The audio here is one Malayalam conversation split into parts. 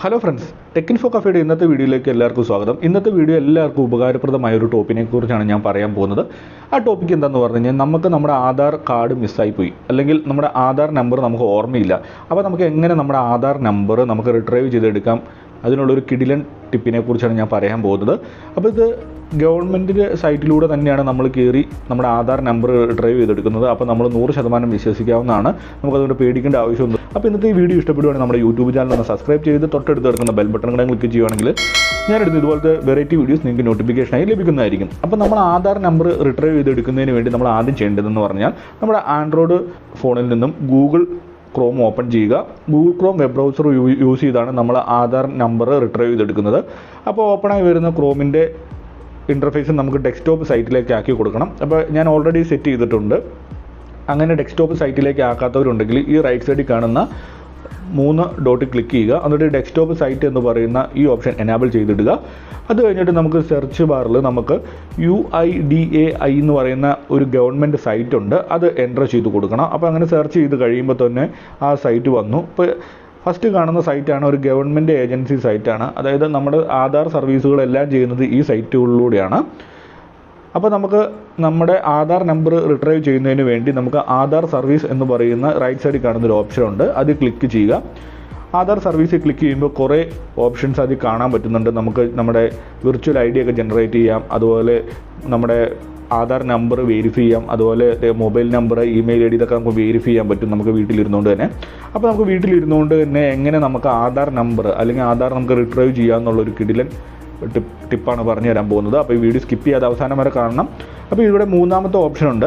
ഹലോ ഫ്രണ്ട്സ്, ടെക്കിൻഫോ കഫേയുടെ ഇന്നത്തെ വീഡിയോയിലേക്ക് എല്ലാവർക്കും സ്വാഗതം. ഇന്നത്തെ വീഡിയോ എല്ലാവർക്കും ഉപകാരപ്രദമായ ഒരു ടോപ്പിനെ കുറിച്ചാണ് ഞാൻ പറയാൻ പോകുന്നത്. ആ ടോപ്പിക്ക് എന്താണെന്ന് പറഞ്ഞു കഴിഞ്ഞാൽ, നമുക്ക് നമ്മുടെ ആധാർ കാർഡ് മിസ്സായി പോയി, അല്ലെങ്കിൽ നമ്മുടെ ആധാർ നമ്പർ നമുക്ക് ഓർമ്മയില്ല. അപ്പോൾ നമുക്ക് എങ്ങനെ നമ്മുടെ ആധാർ നമ്പർ നമുക്ക് റിട്രൈവ് ചെയ്തെടുക്കാം, അതിനുള്ളൊരു കിടിലൻ ടിപ്പിനെ കുറിച്ചാണ് ഞാൻ പറയാൻ പോകുന്നത്. അപ്പോൾ ഇത് ഗവൺമെൻറ്റിൻ്റെ സൈറ്റിലൂടെ തന്നെയാണ് നമ്മൾ കയറി നമ്മുടെ ആധാർ നമ്പർ റിട്രൈവ് ചെയ്തെടുക്കുന്നത്. അപ്പോൾ നമ്മൾ 100% വിശ്വസിക്കാവുന്നതാണ്, നമുക്കതുകൊണ്ട് പേടിക്കേണ്ട ആവശ്യമൊന്നും. അപ്പോൾ ഇന്നത്തെ ഈ വീഡിയോ ഇഷ്ടപ്പെടുവാണെങ്കിൽ നമ്മുടെ യൂട്യൂബ് ചാനൽ ഒന്ന് സബ്സ്ക്രൈബ് ചെയ്ത് തൊട്ടടുത്ത് കിടക്കുന്ന ബെൽ ബട്ടൺ കൂടെ ക്ലിക്ക് ചെയ്യുവാണെങ്കിൽ ഞാനെടുത്ത് ഇതുപോലത്തെ വെറൈറ്റി വീഡിയോസ് നിങ്ങൾക്ക് നോട്ടിഫിക്കേഷനായി ലഭിക്കുന്നതായിരിക്കും. അപ്പോൾ നമ്മൾ ആധാർ നമ്പർ റിട്രൈവ് ചെയ്തെടുക്കുന്നതിന് വേണ്ടി നമ്മൾ ആദ്യം ചെയ്യേണ്ടതെന്ന് പറഞ്ഞാൽ, നമ്മുടെ ആൻഡ്രോയിഡ് ഫോണിൽ നിന്നും ഗൂഗിൾ ക്രോം ഓപ്പൺ ചെയ്യുക. Google Chrome web browser use ചെയ്താണ് നമ്മൾ ആധാർ നമ്പർ റിട്രൈവ് ചെയ്തെടുക്കുന്നത്. അപ്പോൾ ഓപ്പണായി വരുന്ന ക്രോമിൻ്റെ ഇൻ്റർഫേസ് നമുക്ക് ഡെസ്ക്ടോപ്പ് സൈറ്റിലേക്ക് ആക്കി കൊടുക്കണം. അപ്പോൾ ഞാൻ ഓൾറെഡി സെറ്റ് ചെയ്തിട്ടുണ്ട്. അങ്ങനെ ഡെസ്ക്ടോപ്പ് സൈറ്റിലേക്ക് ആക്കാത്തവരുണ്ടെങ്കിൽ ഈ റൈറ്റ് സൈഡിൽ കാണുന്ന 3 ഡോട്ട് ക്ലിക്ക് ചെയ്യുക. എന്നിട്ട് ഡെസ്ക്ടോപ്പ് സൈറ്റ് എന്ന് പറയുന്ന ഈ ഓപ്ഷൻ എനാബിൾ ചെയ്തിടുക. അത് കഴിഞ്ഞിട്ട് നമുക്ക് സെർച്ച് ബാറിൽ നമുക്ക് UIDAI എന്ന് പറയുന്ന ഒരു ഗവൺമെൻറ് സൈറ്റ് ഉണ്ട്, അത് എൻ്റർ ചെയ്ത് കൊടുക്കണം. അപ്പോൾ അങ്ങനെ സെർച്ച് ചെയ്ത് കഴിയുമ്പോൾ തന്നെ ആ സൈറ്റ് വന്നു. ഇപ്പോൾ ഫസ്റ്റ് കാണുന്ന സൈറ്റാണ് ഒരു ഗവൺമെൻറ് ഏജൻസി സൈറ്റാണ്. അതായത് നമ്മുടെ ആധാർ സർവീസുകളെല്ലാം ചെയ്യുന്നത് ഈ സൈറ്റുകളിലൂടെയാണ്. അപ്പോൾ നമുക്ക് നമ്മുടെ ആധാർ നമ്പർ റിട്രൈവ് ചെയ്യുന്നതിന് വേണ്ടി നമുക്ക് ആധാർ സർവീസ് എന്ന് പറയുന്ന റൈറ്റ് സൈഡിൽ കാണുന്നൊരു ഓപ്ഷൻ ഉണ്ട്, അത് ക്ലിക്ക് ചെയ്യുക. ആധാർ സർവീസിൽ ക്ലിക്ക് ചെയ്യുമ്പോൾ കുറേ ഓപ്ഷൻസ് അതിൽ കാണാൻ പറ്റുന്നുണ്ട്. നമുക്ക് നമ്മുടെ വിർച്വൽ ID ഒക്കെ ജനറേറ്റ് ചെയ്യാം, അതുപോലെ നമ്മുടെ ആധാർ നമ്പർ വെരിഫൈ ചെയ്യാം, അതുപോലെ മൊബൈൽ നമ്പർ, ഇമെയിൽ ID ഇതൊക്കെ നമുക്ക് വെരിഫൈ ചെയ്യാൻ പറ്റും നമുക്ക് വീട്ടിലിരുന്നുകൊണ്ട് തന്നെ. അപ്പോൾ നമുക്ക് വീട്ടിലിരുന്നുകൊണ്ട് തന്നെ എങ്ങനെ നമുക്ക് ആധാർ നമ്പർ അല്ലെങ്കിൽ ആധാർ നമുക്ക് റിട്രൈവ് ചെയ്യാമെന്നുള്ളൊരു കിടിലൻ ടിപ്പാണ് പറഞ്ഞു തരാൻ പോകുന്നത്. അപ്പോൾ ഈ വീഡിയോ സ്കിപ്പ് ചെയ്യാതെ അവസാനം വരെ കാണണം. അപ്പോൾ ഇവിടെ 3ാമത്തെ ഓപ്ഷൻ ഉണ്ട്.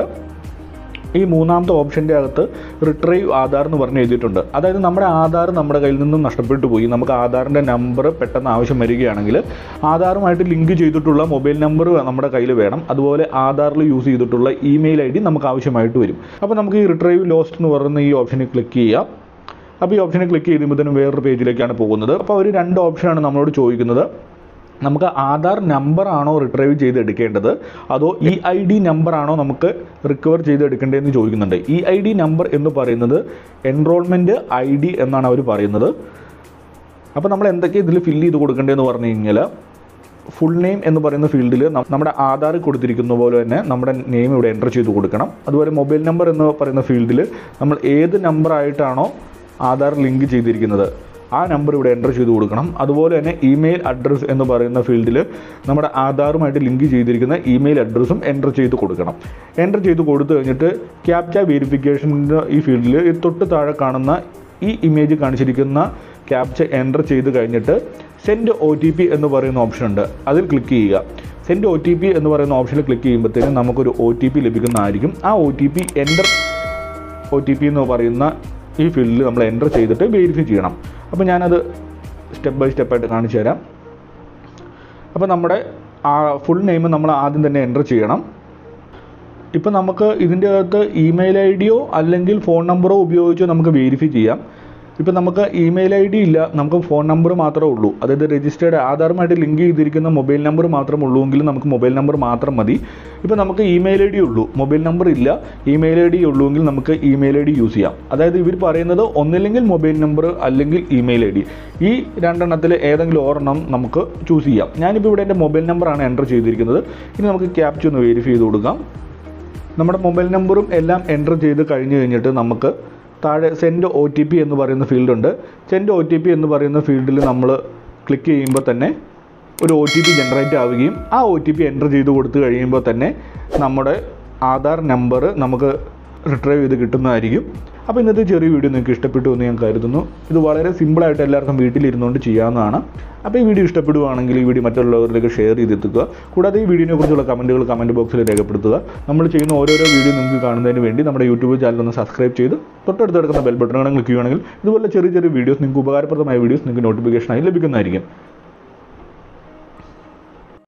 ഈ 3ാമത്തെ ഓപ്ഷൻ്റെ അകത്ത് റിട്രൈവ് ആധാർ എന്ന് പറഞ്ഞ് എഴുതിയിട്ടുണ്ട്. അതായത് നമ്മുടെ ആധാർ നമ്മുടെ കയ്യിൽ നിന്നും നഷ്ടപ്പെട്ടു പോയി, നമുക്ക് ആധാറിൻ്റെ നമ്പർ പെട്ടെന്ന് ആവശ്യം വരികയാണെങ്കിൽ ആധാറുമായിട്ട് ലിങ്ക് ചെയ്തിട്ടുള്ള മൊബൈൽ നമ്പർ നമ്മുടെ കയ്യിൽ വേണം. അതുപോലെ ആധാറിൽ യൂസ് ചെയ്തിട്ടുള്ള ഇമെയിൽ ID നമുക്ക് ആവശ്യമായിട്ട് വരും. അപ്പോൾ നമുക്ക് ഈ റിട്രൈവ് ലോസ്റ്റ് എന്ന് പറയുന്ന ഈ ഓപ്ഷനിൽ ക്ലിക്ക് ചെയ്യാം. അപ്പോൾ ഈ ഓപ്ഷനിൽ ക്ലിക്ക് ചെയ്യുമ്പോഴത്തേനും വേറൊരു പേജിലേക്കാണ് പോകുന്നത്. അപ്പോൾ ഒരു 2 ഓപ്ഷനാണ് നമ്മളോട് ചോദിക്കുന്നത്. നമുക്ക് ആധാർ നമ്പറാണോ റിട്രൈവ് ചെയ്തെടുക്കേണ്ടത്, അതോ EID നമ്പറാണോ നമുക്ക് റിക്കവർ ചെയ്തെടുക്കേണ്ടതെന്ന് ചോദിക്കുന്നുണ്ട്. EID നമ്പർ എന്ന് പറയുന്നത് എൻറോൾമെൻറ്റ് ID എന്നാണ് അവർ പറയുന്നത്. അപ്പോൾ നമ്മൾ എന്തൊക്കെ ഇതിൽ ഫില്ല് ചെയ്ത് കൊടുക്കേണ്ടതെന്ന് പറഞ്ഞു കഴിഞ്ഞാൽ, ഫുൾ നെയിം എന്ന് പറയുന്ന ഫീൽഡിൽ നമ്മുടെ ആധാർ കൊടുത്തിരിക്കുന്ന പോലെ തന്നെ നമ്മുടെ നെയിം ഇവിടെ എൻ്റർ ചെയ്ത് കൊടുക്കണം. അതുപോലെ മൊബൈൽ നമ്പർ എന്ന് പറയുന്ന ഫീൽഡിൽ നമ്മൾ ഏത് നമ്പറായിട്ടാണോ ആധാർ ലിങ്ക് ചെയ്തിരിക്കുന്നത് ആ നമ്പർ ഇവിടെ എൻ്റർ ചെയ്ത് കൊടുക്കണം. അതുപോലെ തന്നെ ഇമെയിൽ അഡ്രസ്സ് എന്ന് പറയുന്ന ഫീൽഡിൽ നമ്മുടെ ആധാറുമായിട്ട് ലിങ്ക് ചെയ്തിരിക്കുന്ന ഇമെയിൽ അഡ്രസ്സും എൻ്റർ ചെയ്ത് കൊടുക്കണം. എൻ്റർ ചെയ്ത് കൊടുത്തു കഴിഞ്ഞിട്ട് ക്യാപ്ച വെരിഫിക്കേഷൻ്റെ ഈ ഫീൽഡിൽ തൊട്ട് താഴെ കാണുന്ന ഈ ഇമേജ് കാണിച്ചിരിക്കുന്ന ക്യാപ്ച എൻ്റർ ചെയ്ത് കഴിഞ്ഞിട്ട് സെൻഡ് OTP എന്ന് പറയുന്ന ഓപ്ഷൻ ഉണ്ട്, അതിൽ ക്ലിക്ക് ചെയ്യുക. സെൻഡ് OTP എന്ന് പറയുന്ന ഓപ്ഷനിൽ ക്ലിക്ക് ചെയ്യുമ്പോഴത്തേനും നമുക്കൊരു OTP ലഭിക്കുന്നതായിരിക്കും. ആ OTP എന്ന് പറയുന്ന ഈ ഫീൽഡിൽ നമ്മൾ എൻ്റർ ചെയ്തിട്ട് വെരിഫൈ ചെയ്യണം. അപ്പോൾ ഞാനത് സ്റ്റെപ്പ് ബൈ സ്റ്റെപ്പായിട്ട് കാണിച്ചു തരാം. അപ്പോൾ നമ്മുടെ ഫുൾ നെയിം നമ്മൾ ആദ്യം തന്നെ എൻ്റർ ചെയ്യണം. ഇപ്പോൾ നമുക്ക് ഇതിൻ്റെ അകത്ത് ഇമെയിൽ IDയോ അല്ലെങ്കിൽ ഫോൺ നമ്പറോ ഉപയോഗിച്ച് നമുക്ക് വെരിഫൈ ചെയ്യാം. ഇപ്പോൾ നമുക്ക് ഇമെയിൽ ID ഇല്ല, നമുക്ക് ഫോൺ നമ്പർ മാത്രമേ ഉള്ളൂ, അതായത് രജിസ്റ്റേർഡ് ആധാറുമായിട്ട് ലിങ്ക് ചെയ്തിരിക്കുന്ന മൊബൈൽ നമ്പർ മാത്രമേ ഉള്ളൂ എങ്കിൽ നമുക്ക് മൊബൈൽ നമ്പർ മാത്രം മതി. ഇപ്പോൾ നമുക്ക് ഇമെയിൽ ID ഉള്ളൂ, മൊബൈൽ നമ്പർ ഇല്ല, ഇമെയിൽ ID ഉള്ളൂ എങ്കിൽ നമുക്ക് ഇമെയിൽ ID യൂസ് ചെയ്യാം. അതായത് ഇവർ പറയുന്നത് ഒന്നില്ലെങ്കിൽ മൊബൈൽ നമ്പർ അല്ലെങ്കിൽ ഇമെയിൽ ID, ഈ 2 എണ്ണത്തിൽ ഏതെങ്കിലും ഒരെണ്ണം നമുക്ക് ചൂസ് ചെയ്യാം. ഞാനിപ്പോൾ ഇവിടെ എൻ്റെ മൊബൈൽ നമ്പറാണ് എൻ്റർ ചെയ്തിരിക്കുന്നത്. ഇനി നമുക്ക് ക്യാപ്ച ഒന്ന് വെരിഫൈ ചെയ്ത് കൊടുക്കാം. നമ്മുടെ മൊബൈൽ നമ്പറും എല്ലാം എൻ്റർ ചെയ്ത് കഴിഞ്ഞ് കഴിഞ്ഞിട്ട് നമുക്ക് താഴെ സെൻഡ് OTP എന്ന് പറയുന്ന ഫീൽഡുണ്ട്. സെൻഡ് OTP എന്ന് പറയുന്ന ഫീൽഡിൽ നമ്മൾ ക്ലിക്ക് ചെയ്യുമ്പോൾ തന്നെ ഒരു OTP ജനറേറ്റ് ആവുകയും ആ OTP എൻ്റർ ചെയ്ത് കൊടുത്തു കഴിയുമ്പോൾ തന്നെ നമ്മുടെ ആധാർ നമ്പർ നമുക്ക് റിട്രൈവ് ചെയ്ത് കിട്ടുന്നതായിരിക്കും. അപ്പോൾ ഇന്നത്തെ ചെറിയ വീഡിയോ നിങ്ങൾക്ക് ഇഷ്ടപ്പെട്ടു എന്ന് ഞാൻ കരുതുന്നു. ഇത് വളരെ സിമ്പിളായിട്ട് എല്ലാവർക്കും വീട്ടിലിരുന്നുകൊണ്ട് ചെയ്യാവുന്നതാണ്. അപ്പോൾ ഈ വീഡിയോ ഇഷ്ടപ്പെടുകയാണെങ്കിൽ ഈ വീഡിയോ മറ്റുള്ളവരിലേക്ക് ഷെയർ ചെയ്തെത്തുക. കൂടാതെ ഈ വീഡിയോനെ കുറിച്ചുള്ള കമൻറ്റുകൾ കമൻറ്റ് ബോക്സിൽ രേഖപ്പെടുത്തുക. നമ്മൾ ചെയ്യുന്ന ഓരോരോ വീഡിയോ നിങ്ങൾക്ക് കാണുന്നതിന് വേണ്ടി നമ്മുടെ യൂട്യൂബ് ചാനൽ ഒന്ന് സബ്സ്ക്രൈബ് ചെയ്ത് തൊട്ടടുത്ത് കിടക്കുന്ന ബെൽ ബട്ടൺ ക്ലിക്ക് ചെയ്യുകയാണെങ്കിൽ ഇതുപോലെ ചെറിയ ചെറിയ വീഡിയോസ്, നിങ്ങൾക്ക് ഉപകാരപ്രദമായ വീഡിയോസ് നിങ്ങൾക്ക് നോട്ടിഫിക്കേഷനായി ലഭിക്കുന്നതായിരിക്കും.